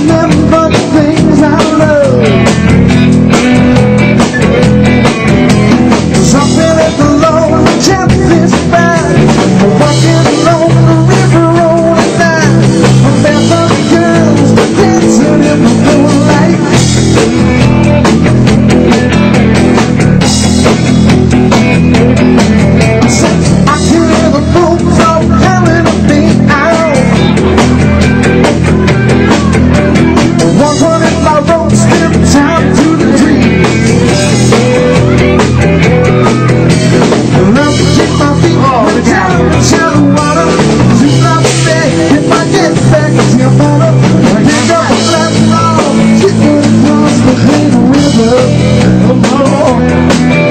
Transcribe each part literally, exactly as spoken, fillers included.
remember the things I love. Something at the lonely Champions Bar, walking along the river road at night, barefoot girls dancing in the moonlight. I can hear the folks all telling me out. one twenty my road, still time to the dream. Love to keep my feet on the ground, shallow water. You love me if I get back to your water. Pick up a left road, get across the Clean River. Come on.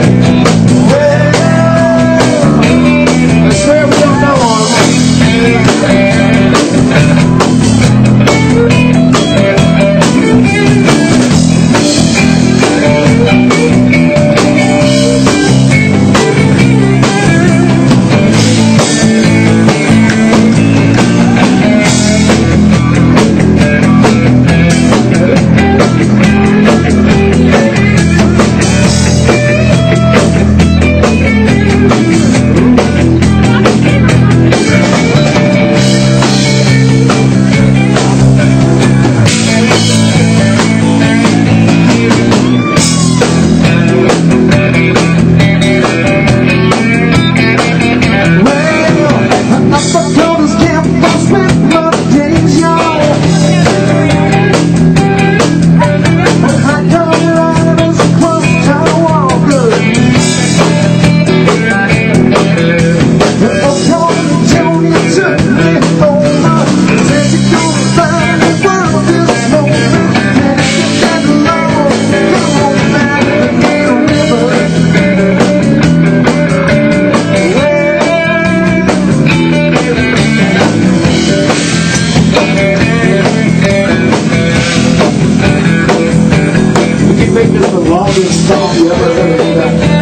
This is the longest song you ever heard.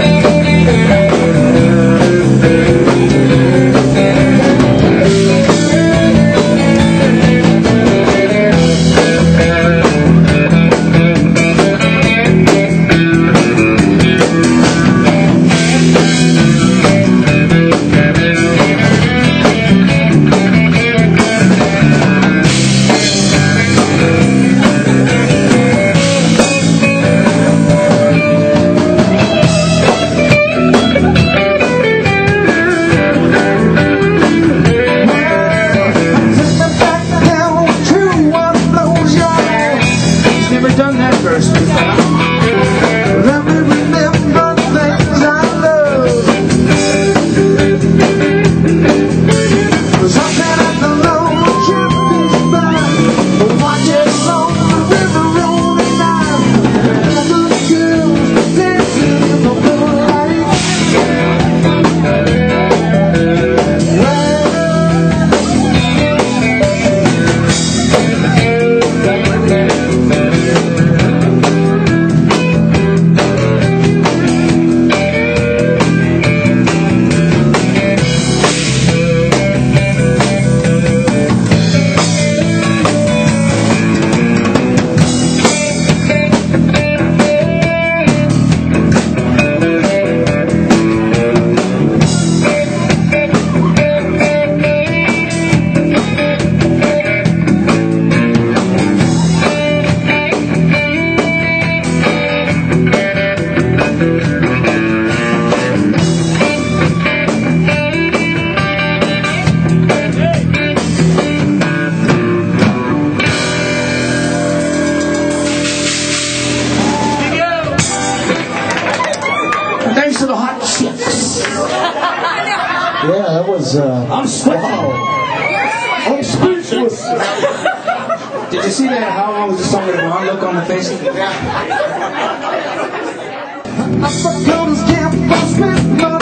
Done that verse before. Let me remember the things I love. Something at the lonely Champions Bar, watching along the river road at night, little girls dancing in the moonlight. Thanks to the hot chicks. Yeah, that was, uh... I'm sweating. Wow. I'm speechless. Did you see that? How long was the song with one look on the face? I